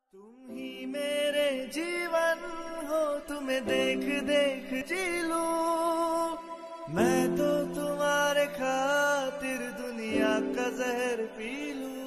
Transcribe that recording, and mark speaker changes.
Speaker 1: तुम ही मेरे जीवन हो, तुम्हें देख देख जी लूं। मैं तो तुम्हारे खातिर दुनिया का जहर पी लूं।